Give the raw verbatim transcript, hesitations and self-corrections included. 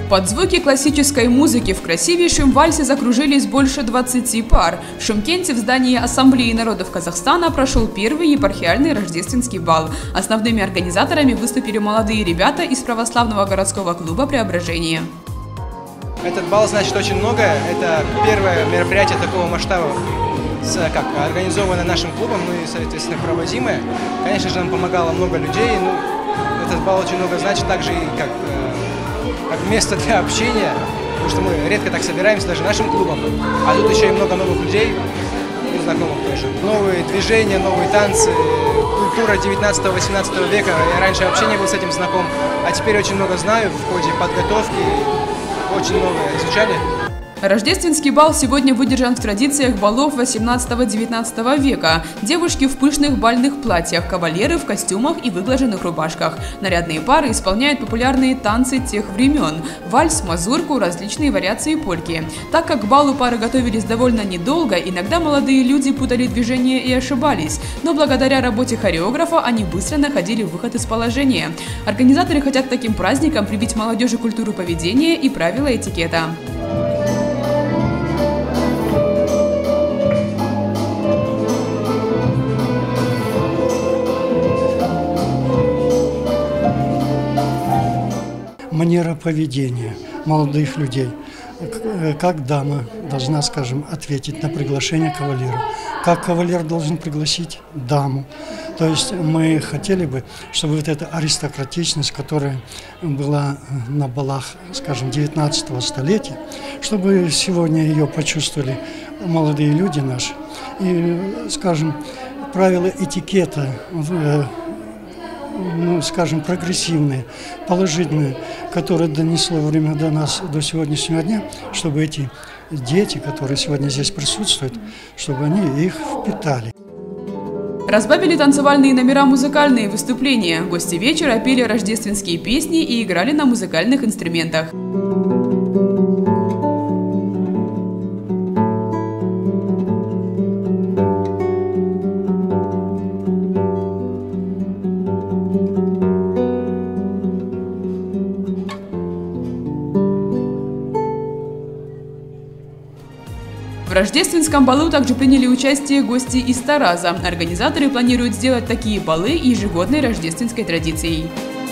Под звуки классической музыки в красивейшем вальсе закружились больше двадцати пар. В Шымкенте в здании Ассамблеи народов Казахстана прошел первый епархиальный рождественский бал. Основными организаторами выступили молодые ребята из православного городского клуба «Преображение». Этот бал значит очень многое. Это первое мероприятие такого масштаба, как организованное нашим клубом, ну и, соответственно, проводимое. Конечно же, нам помогало много людей. Ну, этот бал очень много значит также и как, как место для общения, потому что мы редко так собираемся даже нашим клубом. А тут еще и много новых людей, и знакомых тоже. Новые движения, новые танцы, культура девятнадцатого-восемнадцатого века. Я раньше вообще не был с этим знаком, а теперь очень много знаю в ходе подготовки. Очень многое изучали. Рождественский бал сегодня выдержан в традициях балов восемнадцатого-девятнадцатого века. Девушки в пышных бальных платьях, кавалеры в костюмах и выглаженных рубашках. Нарядные пары исполняют популярные танцы тех времен – вальс, мазурку, различные вариации польки. Так как к балу пары готовились довольно недолго, иногда молодые люди путали движения и ошибались. Но благодаря работе хореографа они быстро находили выход из положения. Организаторы хотят таким праздником привить молодежи культуру поведения и правила этикета. Манера поведения молодых людей. Как дама должна, скажем, ответить на приглашение кавалера. Как кавалер должен пригласить даму. То есть мы хотели бы, чтобы вот эта аристократичность, которая была на балах, скажем, девятнадцатого столетия, чтобы сегодня ее почувствовали молодые люди наши. И, скажем, правила этикета, ну, скажем, прогрессивные, положительные, которые донесло время до нас, до сегодняшнего дня, чтобы эти дети, которые сегодня здесь присутствуют, чтобы они их впитали. Разбавили танцевальные номера музыкальные выступления. Гости вечера пели рождественские песни и играли на музыкальных инструментах. В рождественском балу также приняли участие гости из Тараза. Организаторы планируют сделать такие балы ежегодной рождественской традицией.